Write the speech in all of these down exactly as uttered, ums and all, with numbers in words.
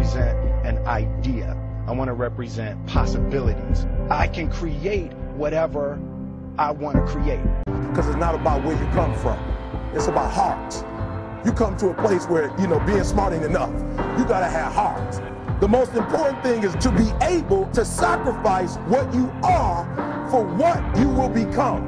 represent an idea. I want to represent possibilities. I can create whatever I want to create. Because it's not about where you come from. It's about hearts. You come to a place where, you know, being smart ain't enough. You gotta have hearts. The most important thing is to be able to sacrifice what you are for what you will become.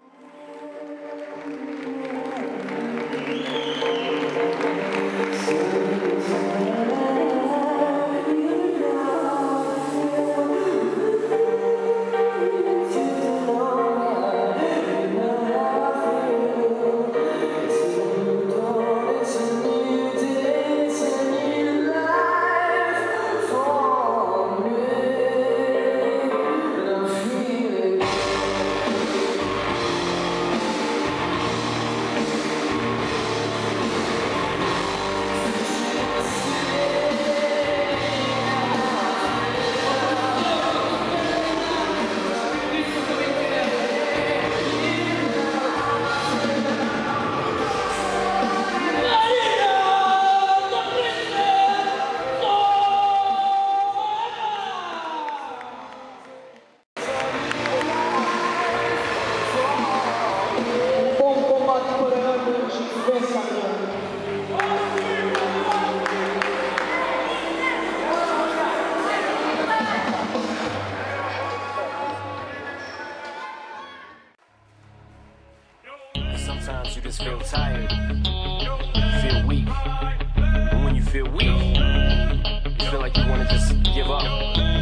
Sometimes you just feel tired, you feel weak, and when you feel weak, you feel like you want to just give up,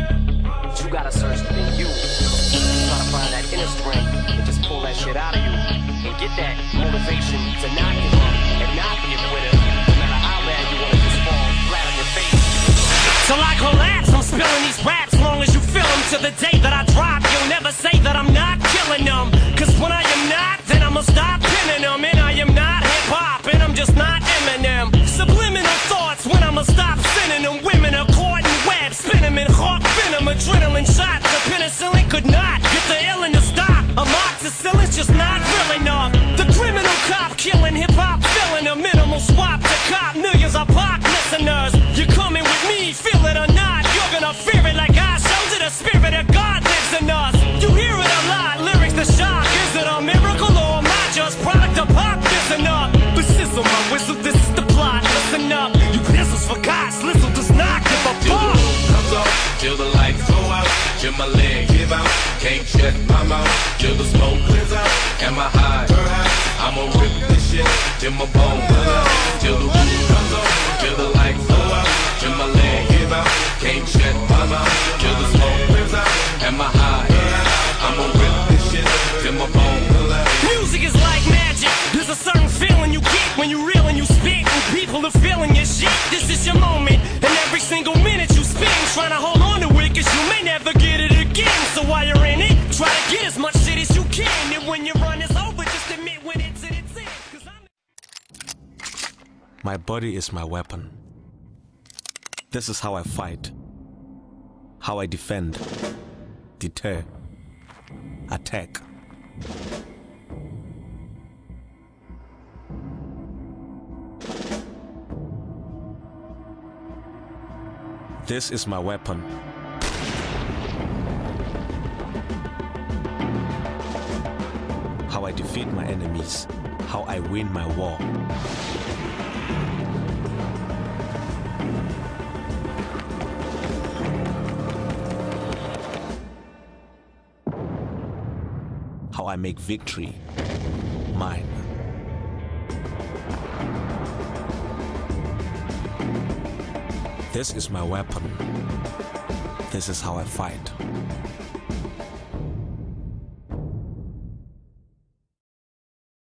but you gotta search within you, try to find that inner strength, and just pull that shit out of you, and get that motivation to not give up, and not be a quitter, no matter how bad you want to just fall flat on your face. Till I collapse, I'm spilling these raps, long as you feel them, to the day that I drop, you'll never say that I'm not killing them, cause when I am not, then I'ma stop pinning them, and I am not hip-hop, and I'm just not Eminem. Subliminal thoughts when I'ma stop sending them. Women are caught in webs, spin them in hawk venom, adrenaline shots. The penicillin could not get the illin to stop. Amoxicillin's just not real enough. The criminal cop killing hip-hop, filling a minimal swap to cop millions of pop listeners. You're coming with me, feel it or not, you're gonna fear it like I showed you. The spirit of God lives in us. You hear it a lot, lyrics to shock. Is it a miracle or am I just product of pop? Listen up, but sizzle my whistle, this is the plot. Listen up, you pistols for God, Slizzle does not give a Till the fuck. roof comes off, till the lights go out, till my leg give out, can't shut my mouth, till the smoke clears out, am I high? I'ma rip this shit, till my bone will out, till the roof comes off, till the lights go out, till my leg give out, can't shut my mouth, till the smoke clears out, am I high? I'ma rip this shit, till my bone will out. Music is like magic. There's a certain feeling you get when you reel and you spit, and people are feeling your shit. This is your moment, and every single minute you spend trying to hold on to it, cause you may never get it again. So while you're in it, try to get as much shit as you can, and when your run is over, just admit when it's in its end, cause I'm... My body is my weapon. This is how I fight, how I defend, deter, attack. This is my weapon. How I defeat my enemies, how I win my war. How I make victory mine. This is my weapon. This is how I fight.